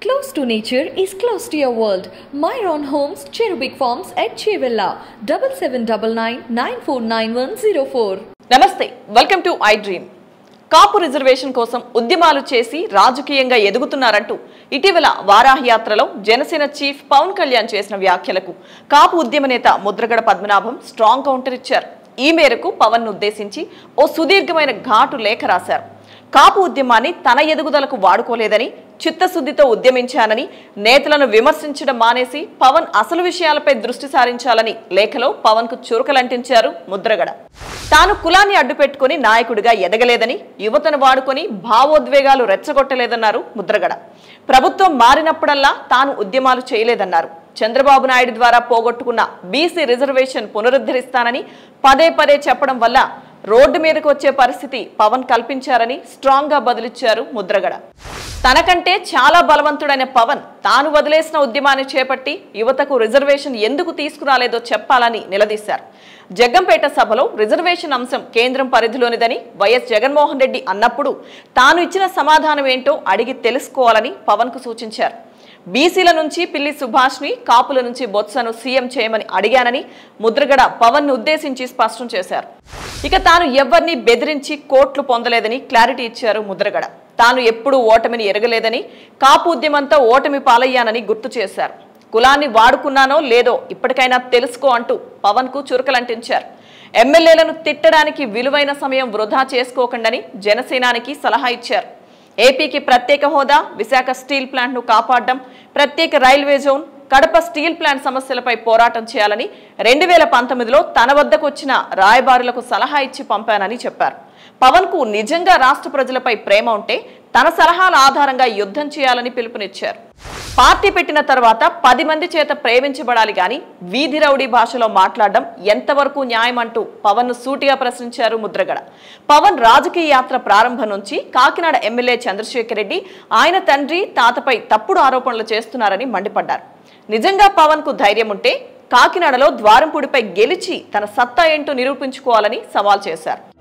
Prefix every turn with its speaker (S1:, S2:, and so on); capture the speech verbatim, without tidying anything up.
S1: Close to nature is close to your world. Myron Homes, Cherubic Farms at Chevilla. Double seven double nine nine four nine one zero four.
S2: నమస్తే, welcome to iDream. Kapu reservation కోసం ఉద్యమాలు చేసి రాజకీయంగా ఎదుగుతున్నారంటూ ఇటీవల వారాహి యాత్రలో Janasena chief Pawan Kalyan చేసిన వ్యాఖ్యలకు కాపు ఉద్యమ నేత ముద్రగడ పద్మనాభం స్ట్రాంగ్ కౌంటర్ ఇచ్చారు. ఈ మేరకు పవన్ ను ఉద్దేశించి ఓ సుదీర్ఘమైన ఘాటు లేఖ రాశారు. కాపు ఉద్యమాన్ని తన ఎదుగుదలకు వాడుకోలేదని, చిత్తశుద్ధితో ఉద్యమించానని, నేతలను విమర్శించడం మానేసి పవన్ అసలు విషయాలపై దృష్టి సారించాలని లేఖలో పవన్ కు చురుకలంటించారు ముద్రగడ. తాను కులాన్ని అడ్డుపెట్టుకుని నాయకుడిగా ఎదగలేదని, యువతను వాడుకొని భావోద్వేగాలు రెచ్చగొట్టలేదన్నారు ముద్రగడ. ప్రభుత్వం మారినప్పుడల్లా తాను ఉద్యమాలు చేయలేదన్నారు. చంద్రబాబు నాయుడు ద్వారా పోగొట్టుకున్న బీసీ రిజర్వేషన్ పునరుద్ధరిస్తానని పదే పదే చెప్పడం వల్ల రోడ్డు మీదకు వచ్చే పరిస్థితి పవన్ కల్పించారని స్ట్రాంగ్ గా బదులిచ్చారు ముద్రగడ. తనకంటే చాలా బలవంతుడైన పవన్ తాను వదిలేసిన ఉద్యమాన్ని చేపట్టి యువతకు రిజర్వేషన్ ఎందుకు తీసుకురాలేదో చెప్పాలని నిలదీశారు. జగ్గంపేట సభలో రిజర్వేషన్ అంశం కేంద్రం పరిధిలోనిదని వైఎస్ జగన్మోహన్ రెడ్డి అన్నప్పుడు తాను ఇచ్చిన సమాధానం ఏంటో అడిగి తెలుసుకోవాలని పవన్ కు సూచించారు. బీసీల నుంచి పిల్లి సుభాష్ ని, కాపుల నుంచి బొత్సను సీఎం చేయమని అడిగానని ముద్రగడ పవన్ ను ఉద్దేశించి స్పష్టం చేశారు. ఇక తాను ఎవరిని బెదిరించి కోట్లు పొందలేదని క్లారిటీ ఇచ్చారు ముద్రగడ. తాను ఎప్పుడూ ఓటమిని ఎరగలేదని, కాపు ఉద్యమంతో ఓటమి పాలయ్యానని గుర్తు చేశారు. కులాన్ని వాడుకున్నానో లేదో ఇప్పటికైనా తెలుసుకో అంటూ పవన్ కు చురుకలంటించారు. ఎమ్మెల్యేలను తిట్టడానికి విలువైన సమయం వృధా చేసుకోకండని జనసేనానికి సలహా ఇచ్చారు. ఏపీకి ప్రత్యేక హోదా, విశాఖ స్టీల్ ప్లాంట్ ను కాపాడడం, ప్రత్యేక railway zone, Kadapa steel plant సమస్యలపై పోరాటం చేయాలని రెండు వేల పంతొమ్మిదిలో తన వద్దకు వచ్చిన రాయబారులకు సలహా ఇచ్చి పంపానని చెప్పారు. పవన్ కు నిజంగా రాష్ట్ర ప్రజలపై ప్రేమ ఉంటే తన సలహాల ఆధారంగా యుద్ధం చేయాలని పిలుపునిచ్చారు. పార్టీ పెట్టిన తర్వాత పది మంది చేత ప్రేమించబడాలి గాని వీధి రౌడీ భాషలో మాట్లాడడం ఎంతవరకు న్యాయం అంటూ పవన్ ను సూటిగా ప్రశ్నించారు ముద్రగడ. పవన్ రాజకీయ యాత్ర ప్రారంభం నుంచి కాకినాడ ఎమ్మెల్యే చంద్రశేఖర్ రెడ్డి ఆయన తండ్రి, తాతపై తప్పుడు ఆరోపణలు చేస్తున్నారని మండిపడ్డారు. నిజంగా పవన్ కు ధైర్యం ఉంటే కాకినాడలో ద్వారంపూడిపై గెలిచి తన సత్తా ఏంటో నిరూపించుకోవాలని సవాల్ చేశారు.